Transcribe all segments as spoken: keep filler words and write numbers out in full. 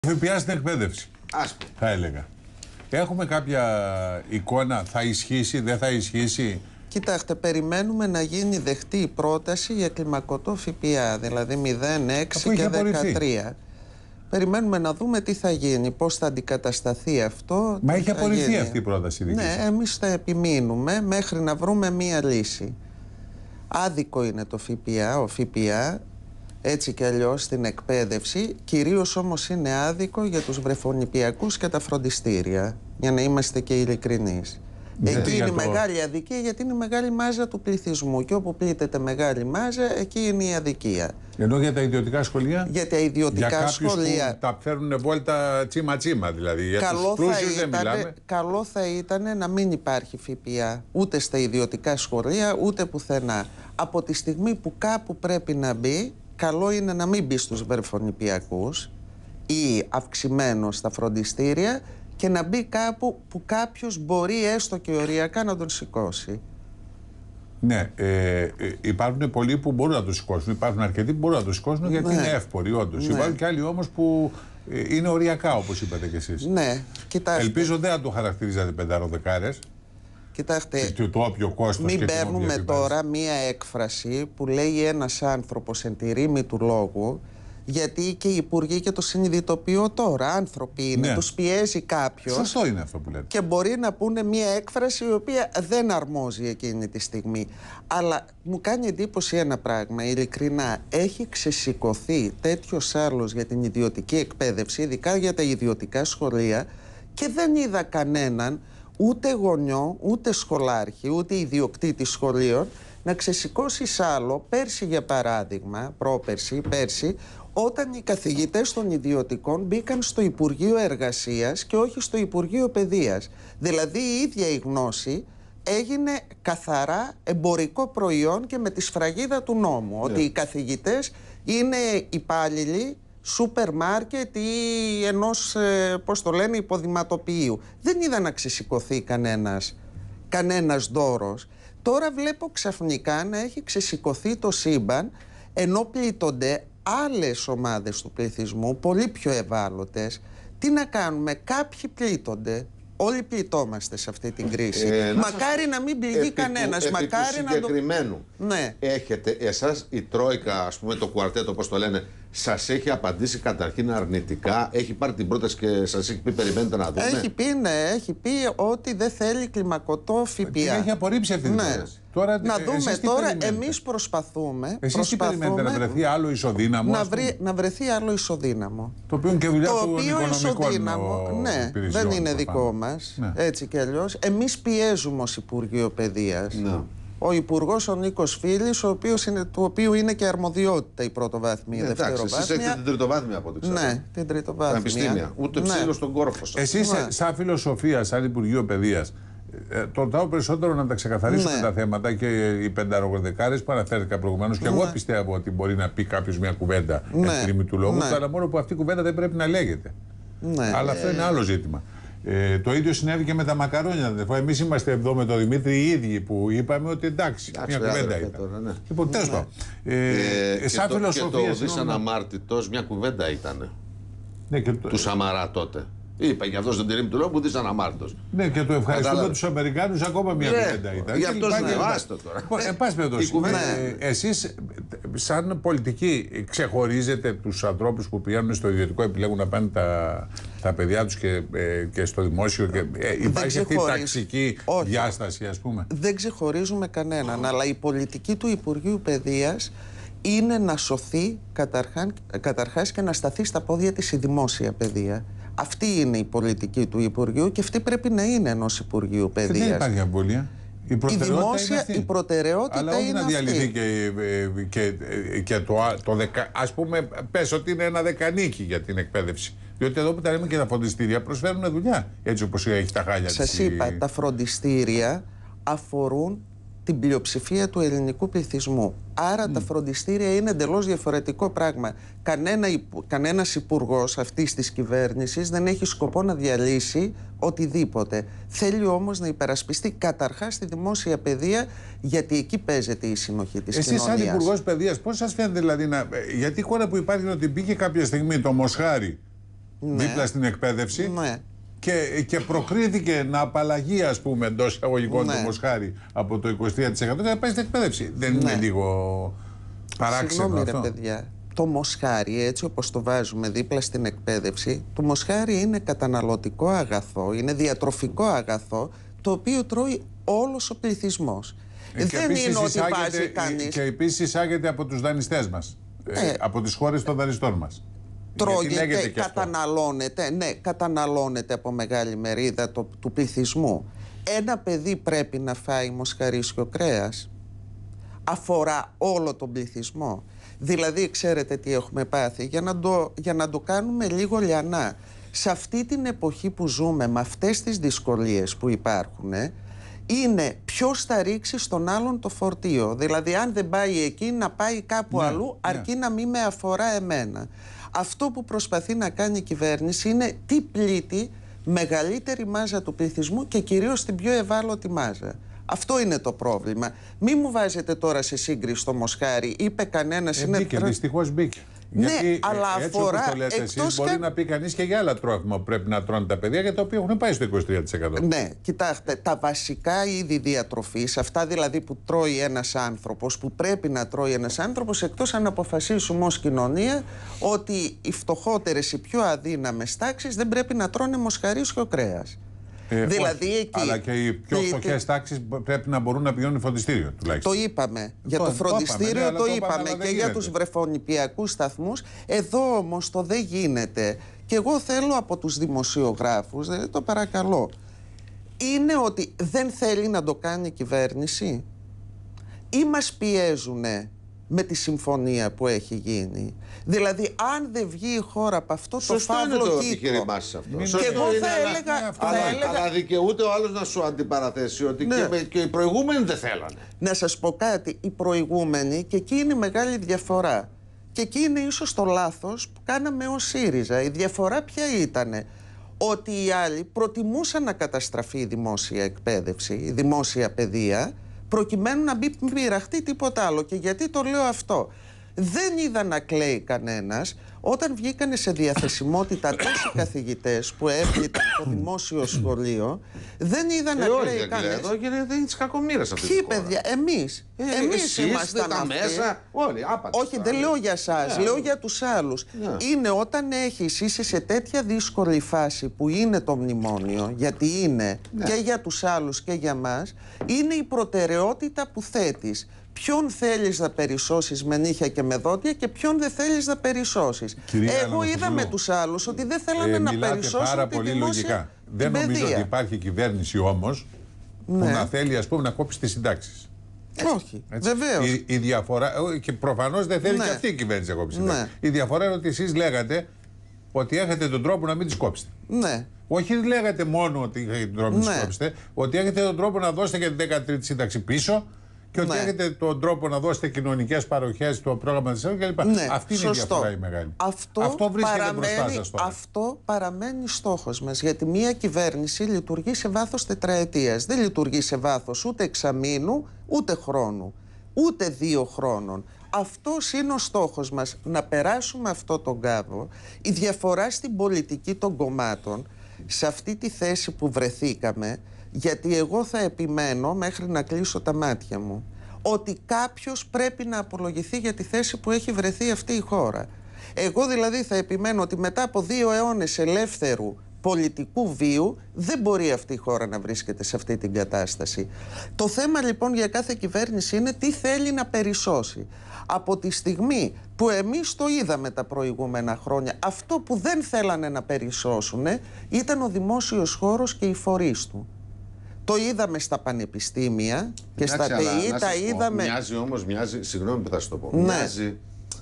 ΦΠΑ στην εκπαίδευση, Άσπρο. θα έλεγα. Έχουμε κάποια εικόνα, θα ισχύσει, δεν θα ισχύσει? Κοιτάξτε, περιμένουμε να γίνει δεκτή η πρόταση για κλιμακωτό ΦΠΑ, δηλαδή μηδέν, έξι και δεκατρία. Περιμένουμε να δούμε τι θα γίνει, πώς θα αντικατασταθεί αυτό. Μα έχει απορριφθεί αυτή η πρόταση δική Ναι, σας. εμείς θα επιμείνουμε μέχρι να βρούμε μία λύση. Άδικο είναι το ΦΠΑ, ο ΦΠΑ, έτσι κι αλλιώς στην εκπαίδευση, κυρίως όμως είναι άδικο για τους βρεφονιπιακούς και τα φροντιστήρια, για να είμαστε και ειλικρινείς. Γιατί εκεί είναι η το... μεγάλη αδικία, γιατί είναι η μεγάλη μάζα του πληθυσμού και όπου πλήττεται μεγάλη μάζα, εκεί είναι η αδικία. Ενώ για τα ιδιωτικά σχολεία, για τα ιδιωτικά για σχολεία, που τα φέρνουν βόλτα τσίμα-τσίμα, δηλαδή για καλό τους πλούσιους δεν ήταν, μιλάμε. Καλό θα ήταν να μην υπάρχει ΦΠΑ ούτε στα ιδιωτικά σχολεία ούτε πουθενά. Από τη στιγμή που κάπου πρέπει να μπει, καλό είναι να μην μπει στους βρεφονιπιακούς ή αυξημένο στα φροντιστήρια και να μπει κάπου που κάποιος μπορεί έστω και οριακά να τον σηκώσει. Ναι, ε, ε, υπάρχουν πολλοί που μπορούν να το σηκώσουν, υπάρχουν αρκετοί που μπορούν να το σηκώσουν γιατί ναι. είναι εύποροι όντως. Ναι. Υπάρχουν και άλλοι όμως που ε, είναι οριακά, όπως είπατε κι εσείς. Ναι, κοιτάξτε. Ελπίζω δεν θα το χαρακτηρίζατε πενταροδεκάρες. Κοιτάξτε, το, το όποιο κόστος μην και παίρνουμε τώρα μία έκφραση που λέει ένας άνθρωπος εν τη ρήμη του λόγου, γιατί και οι υπουργοί και το συνειδητοποιώ τώρα. Άνθρωποι είναι, ναι. τους πιέζει κάποιος. Σωστό είναι αυτό που λέτε. Και μπορεί να πούνε μία έκφραση η οποία δεν αρμόζει εκείνη τη στιγμή. Αλλά μου κάνει εντύπωση ένα πράγμα, ειλικρινά. Έχει ξεσηκωθεί τέτοιος άλλος για την ιδιωτική εκπαίδευση, ειδικά για τα ιδιωτικά σχολεία, και δεν είδα κανέναν, ούτε γονιό, ούτε σχολάρχη, ούτε ιδιοκτήτη σχολείων, να ξεσηκώσει σ' άλλο. Πέρσι, για παράδειγμα, πρόπερσι, πέρσι, όταν οι καθηγητές των ιδιωτικών μπήκαν στο Υπουργείο Εργασίας και όχι στο Υπουργείο Παιδείας. Δηλαδή η ίδια η γνώση έγινε καθαρά εμπορικό προϊόν και με τη σφραγίδα του νόμου. Yeah. Ότι οι καθηγητές είναι υπάλληλοι σούπερ μάρκετ ή ενός, ε, πώς το λένε, υποδηματοποιείου. Δεν είδα να ξεσηκωθεί κανένας, κανένας δώρος. Τώρα βλέπω ξαφνικά να έχει ξεσηκωθεί το σύμπαν, ενώ πλήττονται άλλες ομάδες του πληθυσμού, πολύ πιο ευάλωτες. Τι να κάνουμε, κάποιοι πλήττονται. Όλοι πληττόμαστε σε αυτή την κρίση. Ε, Μακάρι να, να μην πληγεί επί κανένας. Του, Μακάρι επί του συγκεκριμένου. Να το... Ναι. Έχετε, εσάς η Τρόικα, ας πούμε το κουαρτέτο, όπως το λένε, σας έχει απαντήσει καταρχήν αρνητικά? Έχει πάρει την πρόταση και σας έχει πει περιμένετε να δούμε? Έχει πει, ναι, έχει πει ότι δεν θέλει κλιμακωτό ΦΠΑ. Και έχει απορρίψει αυτή την ναι. πρόταση. Τώρα, να δούμε τώρα, περιμένετε? εμείς προσπαθούμε. Εσείς προσπαθούμε τι περιμένετε, να βρεθεί άλλο ισοδύναμο? Να, βρει, να βρεθεί άλλο ισοδύναμο. Το οποίο είναι και δουλειά το του οικονομικών ναι, δεν είναι δικό μας, ναι. Έτσι κι αλλιώς. Εμείς πιέζουμε ως Υπουργείο Παιδείας. Ναι. Ο Υπουργός ο Νίκος Φίλης, ο οποίος είναι, του οποίου είναι και αρμοδιότητα η πρωτοβάθμια, η δευτεροβάθμια. Εσείς έχετε την τριτοβάθμια από ό,τι ξέρω. Ναι, την τριτοβάθμια. Πανεπιστήμια. Ούτε ναι. ψήλο στον κόρφο σας. Εσείς, ναι. σαν φιλοσοφία, σαν Υπουργείο Παιδείας, το ρωτάω περισσότερο να τα ξεκαθαρίσουμε ναι. τα θέματα και οι πενταροδεκάρες που αναφέρθηκα προηγουμένως. Ναι. Και εγώ πιστεύω ότι μπορεί να πει κάποιος μια κουβέντα ναι. εν τη ρήμη του λόγου, ναι. αλλά μόνο που αυτή η κουβέντα δεν πρέπει να λέγεται. Ναι. Αλλά αυτό είναι άλλο ζήτημα. Ε, το ίδιο συνέβη και με τα μακαρόνια. Εμείς είμαστε εδώ με τον Δημήτρη οι ίδιοι που είπαμε ότι εντάξει, εντάξει μια κουβέντα ήταν. Τώρα, ναι. Λοιπόν, τέλος πάντων. Ναι. Ε, ε, σαν και φιλοσοφία. Και το δυσαναμάρτητος μια κουβέντα ήταν. Ναι, και το... Του Σαμαρά τότε. Είπα για αυτό στον τυρίμ του λόγου που είσαι αναμάρτητος. Ναι, και το ευχαριστούμε τους Αμερικάνους, ακόμα μια κουβέντα ήταν. Γι' αυτό είναι βάστο τώρα. Εν πάση περιπτώσει, εσείς σαν πολιτικοί ξεχωρίζετε τους ανθρώπους που πηγαίνουν στο ιδιωτικό, επιλέγουν να πάνε τα, τα παιδιά τους και, και στο δημόσιο και υπάρχει αυτή η ταξική όχι. διάσταση, ας πούμε? Δεν ξεχωρίζουμε κανέναν, αλλά η πολιτική του Υπουργείου Παιδείας είναι να σωθεί καταρχάς και να σταθεί στα πόδια της η δημόσια παιδεία. Αυτή είναι η πολιτική του Υπουργείου και αυτή πρέπει να είναι ενός Υπουργείου Παιδείας. Και δεν υπάρχει αμβολία. Η, η δημόσια, η προτεραιότητα αλλά όχι είναι να διαλυθεί αυτή. Και, και, και το, το δεκα, ας πούμε, πες ότι είναι ένα δεκανίκι για την εκπαίδευση. Διότι εδώ που τα λέμε και τα φροντιστήρια προσφέρουν δουλειά, έτσι όπως έχει τα χάλια της. Σας είπα, τα φροντιστήρια αφορούν την πλειοψηφία του ελληνικού πληθυσμού. Άρα mm. τα φροντιστήρια είναι εντελώς διαφορετικό πράγμα. Κανένα, κανένας υπουργός αυτής της κυβέρνησης δεν έχει σκοπό να διαλύσει οτιδήποτε. Θέλει όμως να υπερασπιστεί καταρχάς τη δημόσια παιδεία, γιατί εκεί παίζεται η συνοχή της κοινωνίας. Εσείς σαν Υπουργός Παιδείας, πώς σας φαίνεται δηλαδή να... Γιατί η εικόνα που υπάρχει είναι ότι μπήκε κάποια στιγμή το Μοσχάρι ναι. δίπλα στην εκπαίδευση. Ναι. Και, και προκρίθηκε να απαλλαγεί, ας πούμε, εντός εισαγωγικών ναι. το Μοσχάρι από το είκοσι τρία τοις εκατό και να πάει στην εκπαίδευση. Δεν ναι. είναι λίγο παράξενο Συγγνώμη, αυτό? ρε παιδιά. Το Μοσχάρι, έτσι όπως το βάζουμε δίπλα στην εκπαίδευση, το Μοσχάρι είναι καταναλωτικό αγαθό, είναι διατροφικό αγαθό, το οποίο τρώει όλος ο πληθυσμός. Ε, Δεν είναι ότι βάζει κανείς. Και επίσης εισάγεται από τους δανειστές μας, ναι. ε, από τις χώρες των δανειστών μας. Τρώγεται, καταναλώνεται, ναι, καταναλώνεται από μεγάλη μερίδα το, του πληθυσμού. Ένα παιδί πρέπει να φάει μοσχαρίσιο κρέας. Αφορά όλο τον πληθυσμό. Δηλαδή, ξέρετε τι έχουμε πάθει, για να το, για να το κάνουμε λίγο λιανά. Σε αυτή την εποχή που ζούμε, με αυτές τις δυσκολίες που υπάρχουν, είναι ποιος θα ρίξει στον άλλον το φορτίο. Δηλαδή, αν δεν πάει εκεί, να πάει κάπου ναι, αλλού, αρκεί ναι. να μην με αφορά εμένα. Αυτό που προσπαθεί να κάνει η κυβέρνηση είναι τι πλήττει μεγαλύτερη μάζα του πληθυσμού και κυρίως την πιο ευάλωτη μάζα. Αυτό είναι το πρόβλημα. Μη μου βάζετε τώρα σε σύγκριση το Μοσχάρι. Είπε κανένας... Ε, είναι... Μπήκε, δυστυχώς μπήκε. Ναι, γιατί αλλά έτσι αφορά... όπως το λέτε εσείς, μπορεί κα... να πει κανείς και για άλλα τρόφιμα που πρέπει να τρώνε τα παιδιά, για τα οποία έχουν πάει στο είκοσι τρία τοις εκατό. Ναι, κοιτάξτε, τα βασικά είδη διατροφής, αυτά δηλαδή που τρώει ένας άνθρωπος, που πρέπει να τρώει ένας άνθρωπος, εκτός αν αποφασίσουμε ως κοινωνία ότι οι φτωχότερες, οι πιο αδύναμες τάξεις δεν πρέπει να τρώνε μοσχαρίσιο κρέας. Ε, δηλαδή όχι, εκεί, αλλά και οι πιο φτωχές τάξεις πρέπει να μπορούν να πηγαίνουν φροντιστήριο τουλάχιστον. Το είπαμε. Για το, το φροντιστήριο το, ναι, το είπαμε, είπαμε, και για τους βρεφονιπιακούς σταθμούς. Εδώ όμως το δεν γίνεται. Και εγώ θέλω από τους δημοσιογράφους, δηλαδή το παρακαλώ, είναι ότι δεν θέλει να το κάνει η κυβέρνηση ή μας πιέζουνε με τη συμφωνία που έχει γίνει. Δηλαδή, αν δεν βγει η χώρα από αυτό το φαύλο κύκλο. Επιχείρημά σας αυτό. Και εγώ θα έλεγα. Ναι, θα αλλά, έλεγα... αλλά δικαιούται ο άλλος να σου αντιπαραθέσει ότι ναι. και, και οι προηγούμενοι δεν θέλανε. Να σας πω κάτι. Οι προηγούμενοι, και εκεί είναι μεγάλη διαφορά. Και εκεί είναι ίσως το λάθος που κάναμε ως ΣΥΡΙΖΑ. Η διαφορά ποια ήτανε? Ότι οι άλλοι προτιμούσαν να καταστραφεί η δημόσια εκπαίδευση, η δημόσια παιδεία, προκειμένου να μην πειραχτεί τίποτα άλλο. Και γιατί το λέω αυτό? Δεν είδα να κλαίει κανένας όταν βγήκανε σε διαθεσιμότητα τόσοι καθηγητές που έπληταν το δημόσιο σχολείο. Δεν είδα να κλαίει κανένας. Εδώ γίνεται της κακομοίρας αυτή. Ποιοι παιδιά? Εμείς. Ε, εμείς ήμασταν τα αυτοί. Μέσα, όλοι, άπατα. Όχι, δεν λέω για σας, yeah. λέω για τους άλλους. Yeah. Είναι όταν έχεις, είσαι σε τέτοια δύσκολη φάση που είναι το μνημόνιο, γιατί είναι yeah. και για τους άλλους και για μας, είναι η προτεραιότητα που θέτεις. Ποιον θέλεις να περισσώσεις με νύχια και με δόντια και ποιον δεν θέλεις να περισσώσεις. Κυρία Εγώ είδα με τους άλλους ότι δεν θέλανε ε, να περισσώσουν πάρα τη πολύ δημόσια λογικά. Δεν παιδεία. Νομίζω ότι υπάρχει κυβέρνηση όμως ναι. που να θέλει, ας πούμε, να κόψει τις συντάξεις. Όχι, βεβαίως. Η, η διαφορά, και προφανώς δεν θέλει ναι. και αυτή η κυβέρνηση να κόψει συντάξεις. Ναι. Η διαφορά είναι ότι εσείς λέγατε ότι έχετε τον τρόπο να μην τις κόψετε. Ναι. Όχι λέγατε μόνο ότι έχετε τον τρόπο να τις κόψετε, ότι έχετε τον τρόπο να δώσετε και την δέκατη τρίτη σύνταξη πίσω. Και ότι ναι. έχετε τον τρόπο να δώσετε κοινωνικές παροχές στο πρόγραμμα της ΕΕ κλπ. Ναι, αυτή είναι σωστό. Η διαφορά η μεγάλη. Αυτό, αυτό βρίσκεται παραμένει, μπροστά σας τώρα. Αυτό παραμένει στόχος μας. Γιατί μια κυβέρνηση λειτουργεί σε βάθος τετραετίας. Δεν λειτουργεί σε βάθος ούτε εξαμήνου, ούτε χρόνου, ούτε δύο χρόνων. Αυτός είναι ο στόχος μας. Να περάσουμε αυτό τον κάβο. Η διαφορά στην πολιτική των κομμάτων, σε αυτή τη θέση που βρεθήκαμε, γιατί εγώ θα επιμένω μέχρι να κλείσω τα μάτια μου ότι κάποιος πρέπει να απολογηθεί για τη θέση που έχει βρεθεί αυτή η χώρα. Εγώ δηλαδή θα επιμένω ότι μετά από δύο αιώνες ελεύθερου πολιτικού βίου δεν μπορεί αυτή η χώρα να βρίσκεται σε αυτή την κατάσταση. Το θέμα λοιπόν για κάθε κυβέρνηση είναι τι θέλει να περισσώσει. Από τη στιγμή που εμείς το είδαμε τα προηγούμενα χρόνια, αυτό που δεν θέλανε να περισσώσουν ήταν ο δημόσιος χώρος και οι φορείς του. Το είδαμε στα πανεπιστήμια και εντάξει, στα ΤΕΙ, τα είδαμε... Μοιάζει όμως, μοιάζει, συγγνώμη που θα σου το πω, ναι. μοιάζει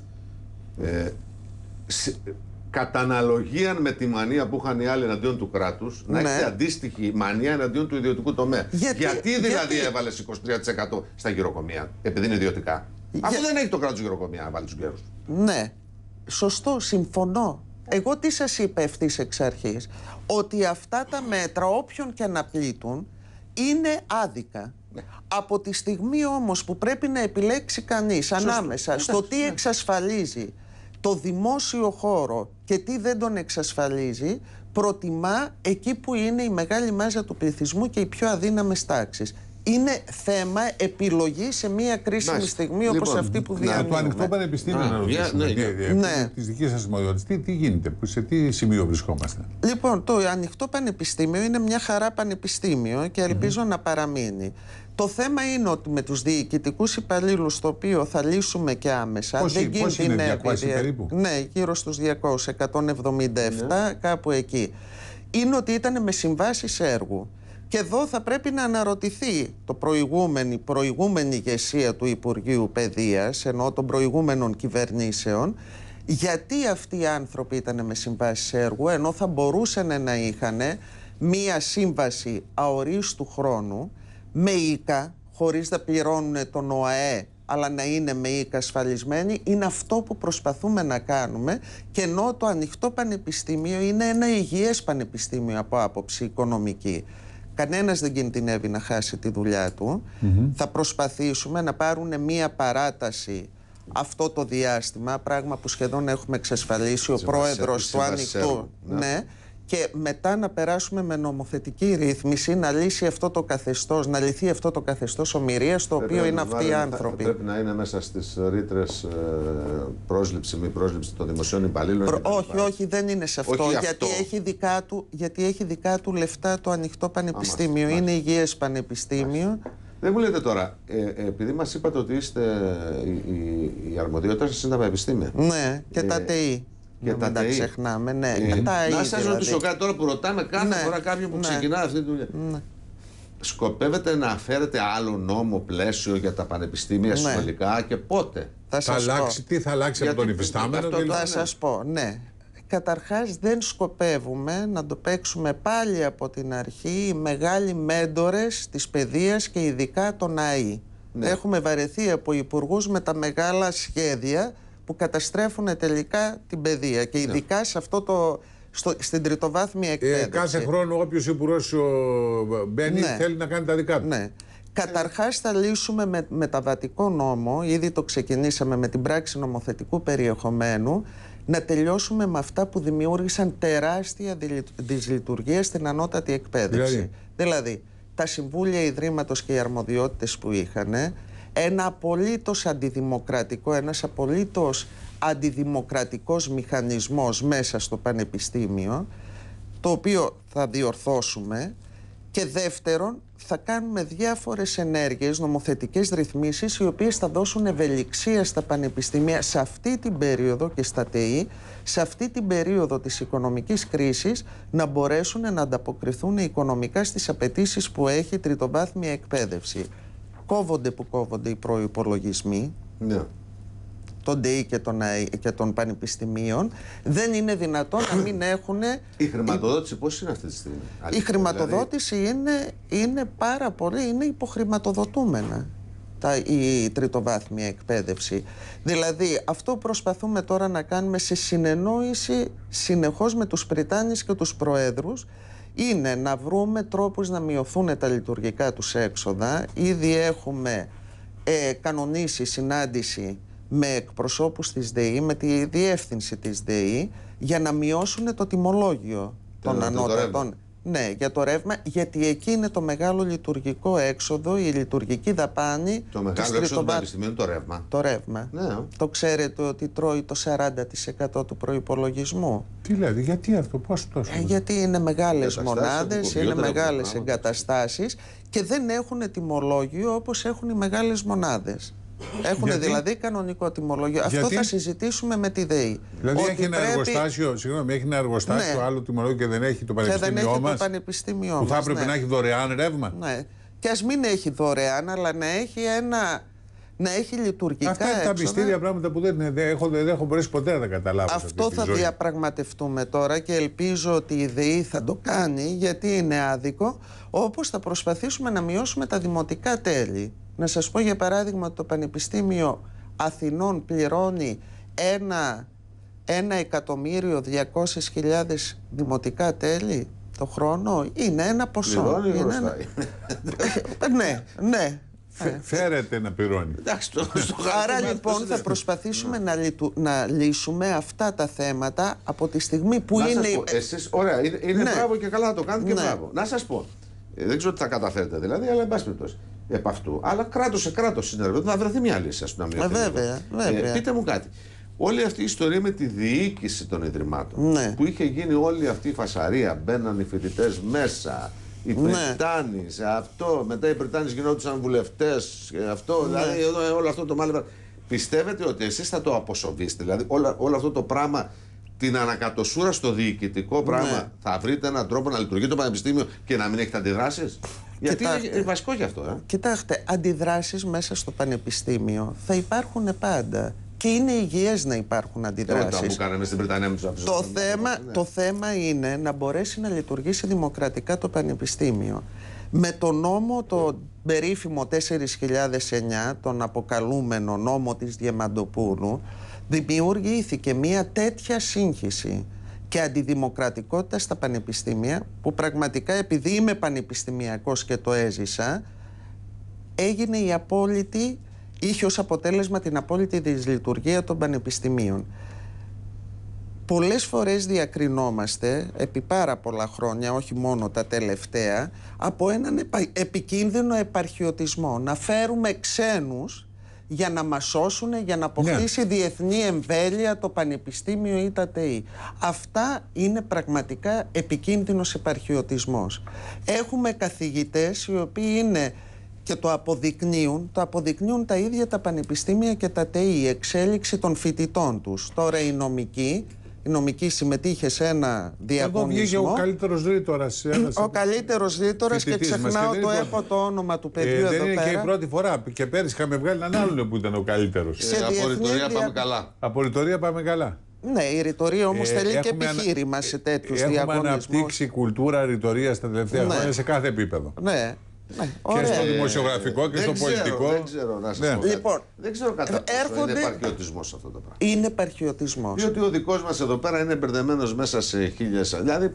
ε, σε, κατά αναλογία με τη μανία που είχαν οι άλλοι εναντίον του κράτους, ναι. να έχετε αντίστοιχη μανία εναντίον του ιδιωτικού τομέα. Γιατί, γιατί δηλαδή γιατί... έβαλες είκοσι τρία τοις εκατό στα γυροκομεία, επειδή είναι ιδιωτικά. Για... Αυτό δεν έχει το κράτος γυροκομεία να βάλει τους γέρους. Ναι, σωστό, συμφωνώ. Εγώ τι σας είπα ευθύς εξ αρχής? Ότι αυτά τα μέτρα, όποιον και να πλήττουν, είναι άδικα. Ναι. Από τη στιγμή όμως που πρέπει να επιλέξει κανείς ανάμεσα στο τι εξασφαλίζει το δημόσιο χώρο και τι δεν τον εξασφαλίζει, προτιμά εκεί που είναι η μεγάλη μάζα του πληθυσμού και οι πιο αδύναμες τάξεις. Είναι θέμα επιλογής σε μια κρίσιμη Μάλιστα. στιγμή όπως λοιπόν, αυτή που διανύουμε. Το ανοιχτό πανεπιστήμιο να ρωτήσουμε. Ναι, ναι. ναι. Τις δικές σας αρμοδιότητες. Τι, τι γίνεται, σε τι σημείο βρισκόμαστε? Λοιπόν, το ανοιχτό πανεπιστήμιο είναι μια χαρά πανεπιστήμιο και ελπίζω mm-hmm. να παραμείνει. Το θέμα είναι ότι με τους διοικητικούς υπαλλήλους, το οποίο θα λύσουμε και άμεσα, πώς, δεν πώς είναι, διακόσια περίπου? Ναι, γύρω στους διακόσιους, εκατόν εβδομήντα επτά, mm-hmm. κάπου εκεί. Είναι ότι ήταν με συμβάσεις έργου. Και εδώ θα πρέπει να αναρωτηθεί το προηγούμενη, προηγούμενη ηγεσία του Υπουργείου Παιδείας, ενώ των προηγούμενων κυβερνήσεων, γιατί αυτοί οι άνθρωποι ήταν με συμβάσεις έργου, ενώ θα μπορούσαν να είχαν μία σύμβαση αορίστου χρόνου, με οίκα, χωρίς να πληρώνουν τον ΟΑΕ, αλλά να είναι με οίκα ασφαλισμένοι. Είναι αυτό που προσπαθούμε να κάνουμε, και ενώ το ανοιχτό πανεπιστήμιο είναι ένα υγιές πανεπιστήμιο από άποψη οικονομική. Κανένας δεν κινδυνεύει να χάσει τη δουλειά του. Mm-hmm. Θα προσπαθήσουμε να πάρουν μία παράταση αυτό το διάστημα, πράγμα που σχεδόν έχουμε εξασφαλίσει, ο πρόεδρος του ανοιχτού. Ναι. Ναι. Και μετά να περάσουμε με νομοθετική ρύθμιση να λύσει αυτό το καθεστώς, να λυθεί αυτό το καθεστώς ομηρίας, το οποίο είναι αυτοί οι άνθρωποι. Πρέπει να είναι μέσα στις ρήτρες ε, πρόσληψη, μη πρόσληψη των δημοσίων υπαλλήλων. Προ, όχι, όχι, δεν είναι σε αυτό. Γιατί, αυτό. Έχει δικά του, γιατί έχει δικά του λεφτά το ανοιχτό πανεπιστήμιο. Άμαστε, είναι άμαστε. υγιές πανεπιστήμιο. Άμαστε. Δεν μου λέτε τώρα, ε, επειδή μας είπατε ότι είστε η, η, η αρμοδιότητα σας είναι τα πανεπιστήμια. Ναι, και ε, τα ΤΕΗ. Και να τα ξεχνάμε, ναι. Ε, τα να σας δηλαδή. ρωτήσω κάτι τώρα που ρωτάμε κάθε ναι, φορά κάποιον που ναι, ξεκινά αυτή τη δουλειά. Ναι. Σκοπεύετε να φέρετε άλλο νόμο πλαίσιο για τα πανεπιστήμια ναι. συνολικά και πότε? Θα, θα αλλάξει, τι θα αλλάξει από τον υφιστάμενο? Θα ναι. σας πω, ναι. Καταρχάς δεν σκοπεύουμε να το παίξουμε πάλι από την αρχή οι μεγάλοι μέντορες της παιδείας και ειδικά τον ΑΕΗ. Ναι. Έχουμε βαρεθεί από υπουργούς με τα μεγάλα σχέδια που καταστρέφουν τελικά την παιδεία και ειδικά ναι. σε αυτό το, στο, στην τριτοβάθμια εκπαίδευση. Ε, κάθε χρόνο όποιος υπουργός μπαίνει ναι. θέλει να κάνει τα δικά του. Ναι. Καταρχάς θα λύσουμε με μεταβατικό νόμο, ήδη το ξεκινήσαμε με την πράξη νομοθετικού περιεχομένου, να τελειώσουμε με αυτά που δημιούργησαν τεράστια δυσλειτουργία στην ανώτατη εκπαίδευση. Δηλαδή, δηλαδή τα συμβούλια ιδρύματος και οι αρμοδιότητες που είχαν, ένα απολύτως αντιδημοκρατικό, ένας απολύτως αντιδημοκρατικός μηχανισμός μέσα στο πανεπιστήμιο, το οποίο θα διορθώσουμε, και δεύτερον θα κάνουμε διάφορες ενέργειες, νομοθετικές ρυθμίσεις, οι οποίες θα δώσουν ευελιξία στα πανεπιστήμια σε αυτή την περίοδο και στα ΤΕΗ, σε αυτή την περίοδο της οικονομικής κρίσης, να μπορέσουν να ανταποκριθούν οικονομικά στις απαιτήσεις που έχει η τριτοβάθμια εκπαίδευση. Κόβονται που κόβονται οι προϋπολογισμοί ναι. των ΤΕΗ και των, και των πανεπιστημίων. Δεν είναι δυνατόν να μην έχουν... Η χρηματοδότηση πώς είναι αυτή τη στιγμή? Η χρηματοδότηση δηλαδή... είναι, είναι πάρα πολύ, είναι υποχρηματοδοτούμενα τα, η τριτοβάθμια εκπαίδευση. Δηλαδή αυτό που προσπαθούμε τώρα να κάνουμε σε συνεννόηση συνεχώς με τους πριτάνεις και τους προέδρους είναι να βρούμε τρόπους να μειωθούν τα λειτουργικά τους έξοδα. Ήδη έχουμε ε, κανονίσει συνάντηση με εκπροσώπους της ΔΕΗ, με τη διεύθυνση της ΔΕΗ, για να μειώσουν το τιμολόγιο των ανώτατων. Ναι, για το ρεύμα, γιατί εκεί είναι το μεγάλο λειτουργικό έξοδο, η λειτουργική δαπάνη. Το μεγάλο έξοδο του πανεπιστημίου είναι το ρεύμα. Το ρεύμα. Ναι. Το ξέρετε ότι τρώει το σαράντα τοις εκατό του προϋπολογισμού. Τι λέτε, γιατί αυτό, πώς τόσο? Ε, γιατί είναι μεγάλες μονάδες, είναι μεγάλες εγκαταστάσεις και δεν έχουν τιμολόγιο όπως έχουν οι μεγάλες μονάδες. Έχουν γιατί? δηλαδή κανονικό τιμολόγιο. Γιατί? Αυτό θα συζητήσουμε με τη ΔΕΗ. Δηλαδή ότι έχει ένα πρέπει... εργοστάσιο, συγγνώμη, έχει ένα εργοστάσιο ναι. άλλο τιμολόγιο και δεν έχει το πανεπιστήμιό μας. Το πανεπιστήμιό που θα μας, έπρεπε ναι. να έχει δωρεάν ρεύμα. Ναι. Και ας μην έχει δωρεάν, αλλά να έχει ένα. Να έχει λειτουργικά αυτά είναι τα μυστήρια πράγματα που δεν, δεν, έχω, δεν έχω μπορέσει ποτέ να τα καταλάβω. Αυτό θα ζωή. διαπραγματευτούμε τώρα και ελπίζω ότι η ΔΕΗ θα το κάνει, γιατί είναι άδικο. Όπως θα προσπαθήσουμε να μειώσουμε τα δημοτικά τέλη. Να σας πω για παράδειγμα ότι το Πανεπιστήμιο Αθηνών πληρώνει ένα, ένα εκατομμύριο διακόσιες χιλιάδες δημοτικά τέλη το χρόνο. Είναι ένα ποσό. Πληρώνει είναι ένα... ναι, ναι. Φε, φέρετε να πληρώνει. Εντάξει, το, στο Άρα λοιπόν θα προσπαθήσουμε να, λυτου, να λύσουμε αυτά τα θέματα από τη στιγμή που να είναι... Σας πω, εσείς, ωραία, είναι, είναι ναι. μπράβο και καλά να το κάνετε και ναι. μπράβο. Να σας πω, ε, δεν ξέρω τι θα καταφέρετε δηλαδή, αλλά εν πάση περιπτώσει επ' αυτού. Αλλά κράτος σε κράτος συνεργάζεται, θα βρεθεί μια λύση, ας πούμε. Ε, βέβαια, βέβαια. Ε, πείτε μου κάτι. Όλη αυτή η ιστορία με τη διοίκηση των Ιδρυμάτων, ναι. που είχε γίνει όλη αυτή η φασαρία, μπαίναν οι φοιτητές μέσα, οι Πριτάνης, ναι. αυτό, μετά οι Πριτάνης γινόντουσαν βουλευτές, αυτό, ναι. δηλαδή όλο αυτό το μάλλον. Πιστεύετε ότι εσείς θα το αποσοβήσετε, δηλαδή όλο, όλο αυτό το πράγμα, την ανακατοσούρα στο διοικητικό πράγμα, ναι. θα βρείτε έναν τρόπο να λειτουργεί το πανεπιστήμιο και να μην έχετε αντιδράσεις? Γιατί Κοιτάξτε, είναι βασικό γι' αυτό. Ε? Κοιτάξτε, αντιδράσεις μέσα στο πανεπιστήμιο θα υπάρχουν πάντα. Και είναι υγιές να υπάρχουν αντιδράσεις. Που κάναμε στην Βρετανία με τους το, θέμα, ναι. το θέμα είναι να μπορέσει να λειτουργήσει δημοκρατικά το πανεπιστήμιο. Με το νόμο, το περίφημο τέσσερις χιλιάδες εννιά, τον αποκαλούμενο νόμο της Διαμαντοπούλου, δημιουργήθηκε μια τέτοια σύγχυση και αντιδημοκρατικότητα στα πανεπιστήμια, που πραγματικά, επειδή είμαι πανεπιστημιακός και το έζησα, έγινε η απόλυτη, είχε ως αποτέλεσμα την απόλυτη δυσλειτουργία των πανεπιστημίων. Πολλές φορές διακρινόμαστε, επί πάρα πολλά χρόνια, όχι μόνο τα τελευταία, από έναν επα... επικίνδυνο επαρχιωτισμό. Να φέρουμε ξένους για να μας σώσουν, για να αποκτήσει ναι. διεθνή εμβέλεια το πανεπιστήμιο ή τα ΤΕΙ. Αυτά είναι πραγματικά επικίνδυνος επαρχιωτισμός. Έχουμε καθηγητές οι οποίοι είναι και το αποδεικνύουν, το αποδεικνύουν τα ίδια τα πανεπιστήμια και τα ΤΕΙ, η εξέλιξη των φοιτητών τους. Τώρα η νομική, η νομική συμμετείχε σε ένα διαγωνισμό. Εδώ βγήκε ο καλύτερος ρήτορας. Ο καλύτερος ρήτορας και ξεχνάω το έχω το όνομα του παιδιού ε, εδώ δεν είναι πέρα. Και η πρώτη φορά. Και πέρυσι είχαμε βγάλει έναν άλλον που ήταν ο καλύτερος. Σε ε, από ρητορία δια... πάμε καλά. Από ρητορία πάμε καλά. Ναι, η ρητορία όμως ε, θέλει και επιχείρημα ανα... σε τέτοιους έχουμε διαγωνισμούς. Έχουμε αναπτύξει κουλτούρα ρητορίας τα τελευταία ναι. χρόνια σε κάθε επίπεδο. Ναι. Ναι, και στο δημοσιογραφικό και δεν στο ξέρω, πολιτικό. Δεν ξέρω να σας ναι. πω. Λοιπόν, δεν ξέρω κατά πόσο έρχονται... είναι επαρχιωτισμός αυτό το πράγμα. Είναι επαρχιωτισμός. Διότι ο δικός μας εδώ πέρα είναι μπερδεμένος μέσα σε χίλιες. Δηλαδή.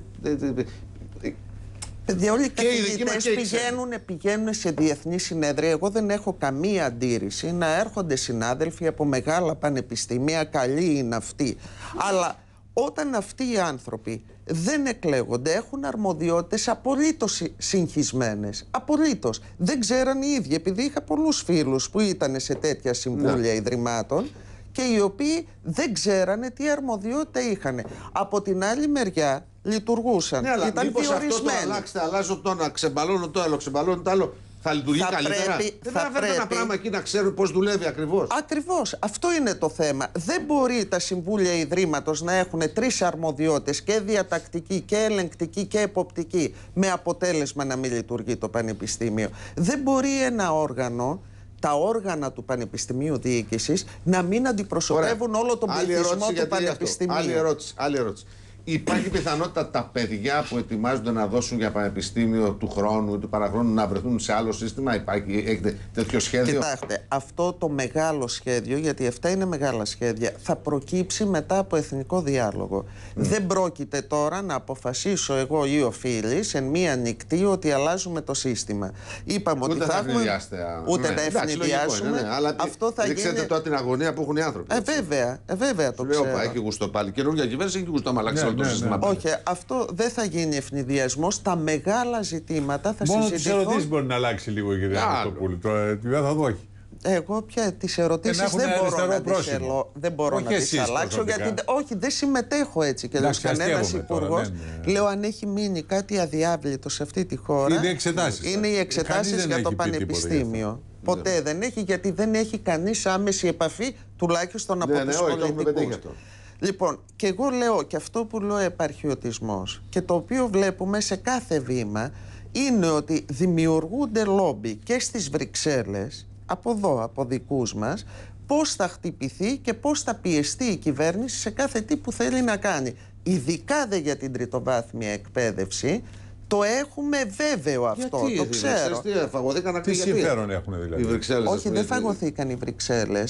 Παιδιά, όλοι οι καθηγητές πηγαίνουν, πηγαίνουν σε διεθνή συνέδρια. Εγώ δεν έχω καμία αντίρρηση να έρχονται συνάδελφοι από μεγάλα πανεπιστήμια, καλοί είναι αυτοί. Αλλά όταν αυτοί οι άνθρωποι δεν εκλέγονται, έχουν αρμοδιότητες απολύτως συγχυσμένες. Απολύτως. Δεν ξέραν οι ίδιοι, επειδή είχα πολλούς φίλους που ήταν σε τέτοια συμβούλια ναι. ιδρυμάτων και οι οποίοι δεν ξέρανε τι αρμοδιότητα είχαν. Από την άλλη μεριά λειτουργούσαν. Ναι, αλλά ήταν μήπως διορισμένοι. Αυτό το αλλάξτε, αλλάζω το να ξεμπαλώνω το άλλο, ξεμπαλώνω το άλλο. Θα λειτουργεί θα καλύτερα. Πρέπει, δεν θα θα πρέπει ένα πράγμα εκεί να ξέρουν πώς δουλεύει ακριβώς. Ακριβώς. Αυτό είναι το θέμα. Δεν μπορεί τα συμβούλια ιδρύματος να έχουν τρεις αρμοδιότητες, και διατακτική και ελεγκτική και εποπτική, με αποτέλεσμα να μην λειτουργεί το πανεπιστήμιο. Δεν μπορεί ένα όργανο, τα όργανα του Πανεπιστημίου Διοίκησης, να μην αντιπροσωπεύουν όλο τον πληθυσμό του πανεπιστημίου. Άλλη ερώτηση. Άλλη ερώτηση. Υπάρχει πιθανότητα τα παιδιά που ετοιμάζονται να δώσουν για πανεπιστήμιο του χρόνου ή του παραχρόνου να βρεθούν σε άλλο σύστημα? Υπάρχει, έχετε τέτοιο σχέδιο? Κοιτάξτε, αυτό το μεγάλο σχέδιο, γιατί αυτά είναι μεγάλα σχέδια, θα προκύψει μετά από εθνικό διάλογο. Mm. Δεν πρόκειται τώρα να αποφασίσω εγώ ή ο Φίλης εν μία νυχτή ότι αλλάζουμε το σύστημα. Είπαμε ούτε ότι θα έχουμε. Ούτε ναι. να ευνηδιάσουμε. Ναι, ναι. Αλλά αυτό θα δεν γίνει... ξέρετε τώρα την αγωνία που έχουν οι άνθρωποι. Ε, βέβαια, ε, βέβαια το ξέρω. Λέω, έχει γουστό πάλι. Καινούργια κυβέρνηση έχει γουστό, αλλάξει. Ναι, ναι, ναι. Όχι, αυτό δεν θα γίνει ευνηδιασμός. Τα μεγάλα ζητήματα θα μόνο συζητηθούν. Μόνο τις ερωτήσεις μπορεί να αλλάξει λίγο η κυρία Αναστοπούλου. Τώρα θα δω όχι. Εγώ πια τις ερωτήσεις δεν μπορώ να τις, ελω... δεν μπορώ να τις αλλάξω. Γιατί όχι, δεν συμμετέχω έτσι και λέω κανένας υπουργός. Ναι, ναι. Λέω, αν έχει μείνει κάτι αδιάβλητο σε αυτή τη χώρα, είναι οι εξετάσεις, είναι οι εξετάσεις για το πανεπιστήμιο. Ποτέ ναι. δεν έχει, γιατί δεν έχει κανείς άμεση επαφή, τουλάχιστον από ναι, τους ναι, πολιτικούς. Λοιπόν, και εγώ λέω, και αυτό που λέω επαρχιωτισμός και το οποίο βλέπουμε σε κάθε βήμα, είναι ότι δημιουργούνται λόμπι και στις Βρυξέλλες, από εδώ, από δικούς μας, πώς θα χτυπηθεί και πώς θα πιεστεί η κυβέρνηση σε κάθε τι που θέλει να κάνει. Ειδικά δε για την τριτοβάθμια εκπαίδευση, το έχουμε βέβαιο αυτό, γιατί, το ξέρω. Τι, φαγωθήκαν τι συμφέρον έχουν δηλαδή? Οι Βρυξέλλες, όχι, δεν φαγωθήκαν οι Βρυξέλλες.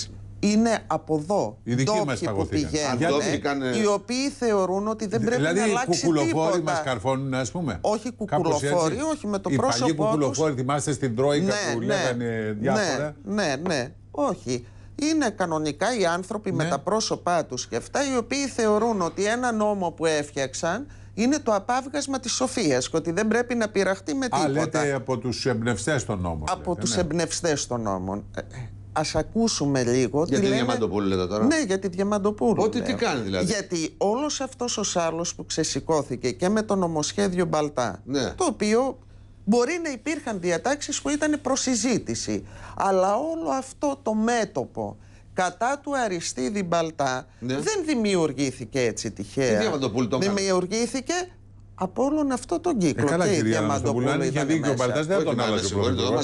Είναι από εδώ ντόπιοι που πηγαίνουν, οι οποίοι θεωρούν ότι δεν πρέπει δηλαδή, να αλλάξει τίποτα. Δηλαδή οι κουκουλοφόροι μας καρφώνουν, ας πούμε. Όχι κουκουλοφόροι, όχι με το οι πρόσωπό τους. Οι παλιοί κουκουλοφόροι, θυμάστε στην Τρόικα ναι, που ναι, λέγανε διάφορα. Ναι, ναι, ναι, όχι. Είναι κανονικά οι άνθρωποι ναι. με τα πρόσωπά τους και αυτά, οι οποίοι θεωρούν ότι ένα νόμο που έφτιαξαν είναι το απάβγασμα της σοφίας και ότι δεν πρέπει να πειραχτεί με τίποτα. Α, λέτε από τους εμπνευστές των νόμων. Από λέτε, τους ναι. εμπνευστές των νόμων. Ας ακούσουμε λίγο. Για τη λένε... Διαμαντοπούλου λέτε τώρα. Ναι, για τη Διαμαντοπούλου. Ότι τι κάνει δηλαδή. Γιατί όλος αυτός ο σάλος που ξεσηκώθηκε και με το νομοσχέδιο Μπαλτά, ναι. το οποίο μπορεί να υπήρχαν διατάξεις που ήταν προς συζήτηση, αλλά όλο αυτό το μέτωπο κατά του Αριστίδη Μπαλτά ναι. δεν δημιουργήθηκε έτσι τυχαία. Δημιουργήθηκε από όλον αυτό τον κύκλο. Ε, καλά, και η Διαμαντοπούλου είχε δίκιο ο Μπαλτάς, δεν τον άλλαξε.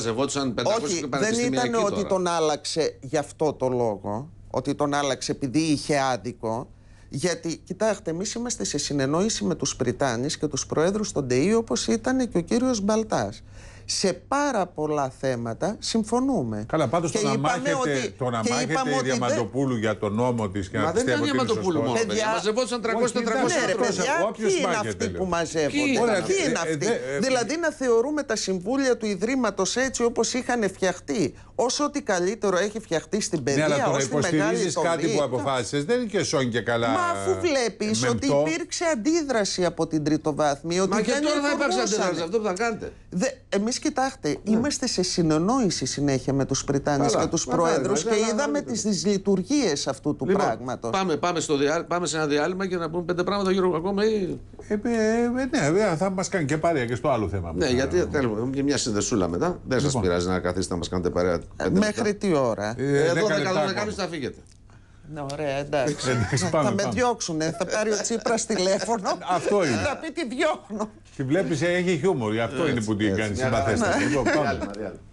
Όχι, δεν ήταν ότι τον άλλαξε γι' αυτό το λόγο, ότι τον άλλαξε επειδή είχε άδικο. Γιατί, κοιτάξτε, εμείς είμαστε σε συνεννόηση με τους Πριτάνης και τους προέδρους των ΤΕΗ, όπως ήταν και ο κύριος Μπαλτάς. Σε πάρα πολλά θέματα συμφωνούμε. Καλά, πάντως το να μάχεται, ότι, το να μάχεται η Διαμαντοπούλου δε... για τον νόμο της και μα να πιστεύω ότι είναι Διαμαντοπούλου μόνο. Παιδιά, μαζευόντουσαν τριακόσια τετρακόσια παιδιά, ποιοι είναι αυτοί που μαζεύονται. Ποιοι είναι αυτοί. Δηλαδή να θεωρούμε τα συμβούλια του Ιδρύματος έτσι όπως είχαν φτιαχτεί, όσο ότι καλύτερο έχει φτιαχτεί στην παιδεία. Ναι, αλλά το να υποστηρίζεις κάτι που αποφάσισες δεν είναι και σόν και καλά. Μα αφού βλέπεις ότι υπήρξε αντίδραση από την τριτοβάθμια. Μα και τώρα θα υπάρξει αντίδραση, αυτό που θα κάνετε. Εμείς, κοιτάξτε, ναι. είμαστε σε συνεννόηση συνέχεια με τους Πριτάνες και τους προέδρους και είδαμε τις δυσλειτουργίες αυτού του λοιπόν, πράγματος. Πάμε, πάμε, στο διά, πάμε σε ένα διάλειμμα και να πούμε πέντε πράγματα γύρω ακόμα ή... Ε, ε, ναι, θα μας κάνει και παρέα και στο άλλο θέμα. Ναι, γιατί θέλουμε και μια συνδεσούλα μετά. Δεν λοιπόν. σας πειράζει να καθίσετε να μας κάνετε παρέα. Ε, μέχρι τι ώρα. Ε, Εδώ δεν καλούμε κάποιος θα φύγετε. Ναι, ωραία, εντάξει. εντάξει πάμε, θα με πάμε. διώξουνε, θα πάρει ο Τσίπρας τηλέφωνο. Αυτό είναι. Θα πει τι διώχνω. Τη βλέπεις, έχει χιούμορ, αυτό είναι που την κάνει συμπαθέστατη.